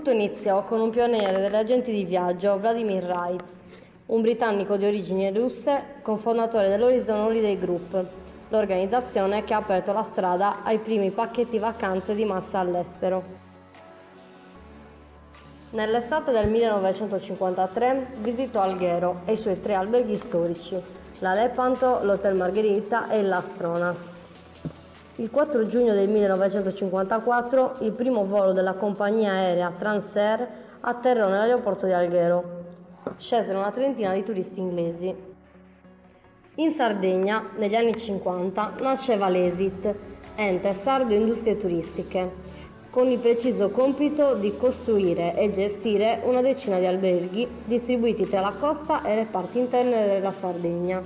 tutto iniziò con un pioniere delle agenti di viaggio, Vladimir Reitz, un britannico di origini russe, cofondatore dell'Horizon Holiday Group, l'organizzazione che ha aperto la strada ai primi pacchetti vacanze di massa all'estero. Nell'estate del 1953 visitò Alghero e i suoi 3 alberghi storici, la Lepanto, l'Hotel Margherita e l'Astronas. Il 4 giugno del 1954 il primo volo della compagnia aerea Transair atterrò nell'aeroporto di Alghero. Scesero una trentina di turisti inglesi. In Sardegna, negli anni 50, nasceva l'ESIT, Ente Sardo Industrie Turistiche, con il preciso compito di costruire e gestire una decina di alberghi distribuiti tra la costa e le parti interne della Sardegna.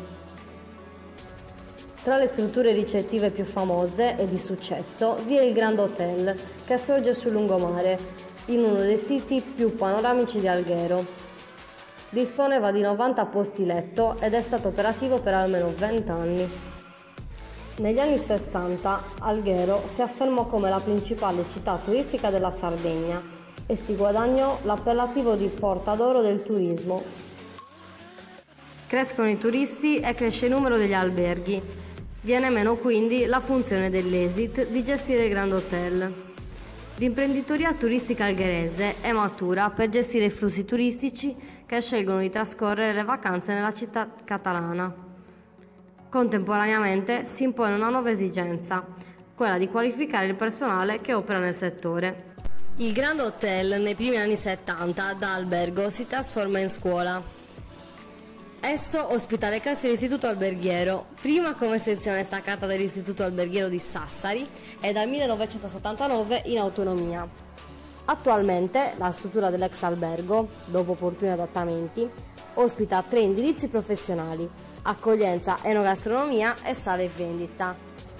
Tra le strutture ricettive più famose e di successo vi è il Grand Hotel, che sorge sul lungomare, in uno dei siti più panoramici di Alghero. Disponeva di 90 posti letto ed è stato operativo per almeno 20 anni. Negli anni 60 Alghero si affermò come la principale città turistica della Sardegna e si guadagnò l'appellativo di Porta d'Oro del turismo. Crescono i turisti e cresce il numero degli alberghi. Viene meno quindi la funzione dell'ESIT di gestire il Grand Hotel. L'imprenditoria turistica algherese è matura per gestire i flussi turistici che scelgono di trascorrere le vacanze nella città catalana. Contemporaneamente si impone una nuova esigenza, quella di qualificare il personale che opera nel settore. Il Grand Hotel nei primi anni 70 da albergo si trasforma in scuola. Esso ospita le classi dell'Istituto Alberghiero, prima come sezione staccata dell'Istituto Alberghiero di Sassari e dal 1979 in autonomia. Attualmente la struttura dell'ex albergo, dopo opportuni adattamenti, ospita 3 indirizzi professionali: accoglienza, enogastronomia e sale vendita.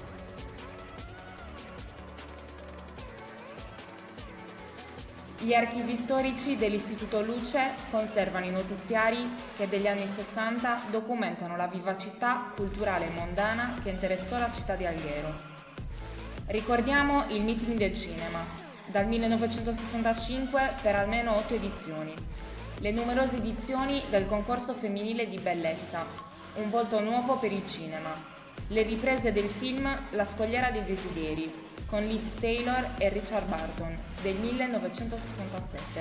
Gli archivi storici dell'Istituto Luce conservano i notiziari che degli anni 60 documentano la vivacità culturale e mondana che interessò la città di Alghero. Ricordiamo il meeting del cinema, dal 1965 per almeno 8 edizioni, le numerose edizioni del concorso femminile di bellezza, un volto nuovo per il cinema, le riprese del film La scogliera dei desideri, con Liz Taylor e Richard Burton, del 1967.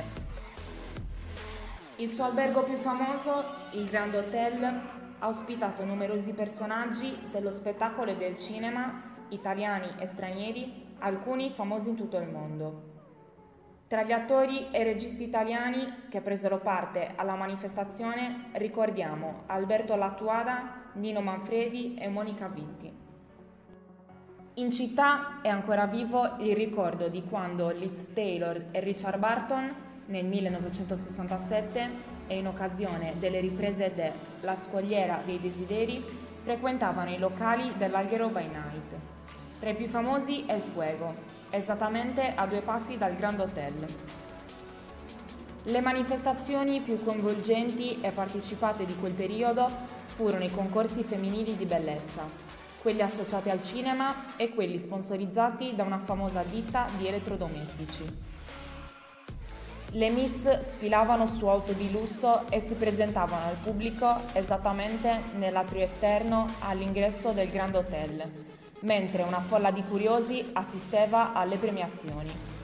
Il suo albergo più famoso, il Grand Hotel, ha ospitato numerosi personaggi dello spettacolo e del cinema, italiani e stranieri, alcuni famosi in tutto il mondo. Tra gli attori e registi italiani che presero parte alla manifestazione ricordiamo Alberto Lattuada, Nino Manfredi e Monica Vitti. In città è ancora vivo il ricordo di quando Liz Taylor e Richard Burton nel 1967 e in occasione delle riprese de La scogliera dei desideri frequentavano i locali dell'Alghero by Night. Tra i più famosi è il Fuego, esattamente a 2 passi dal Grand Hotel. Le manifestazioni più coinvolgenti e partecipate di quel periodo furono i concorsi femminili di bellezza, quelli associati al cinema e quelli sponsorizzati da una famosa ditta di elettrodomestici. Le Miss sfilavano su auto di lusso e si presentavano al pubblico esattamente nell'atrio esterno all'ingresso del Grand Hotel, mentre una folla di curiosi assisteva alle premiazioni.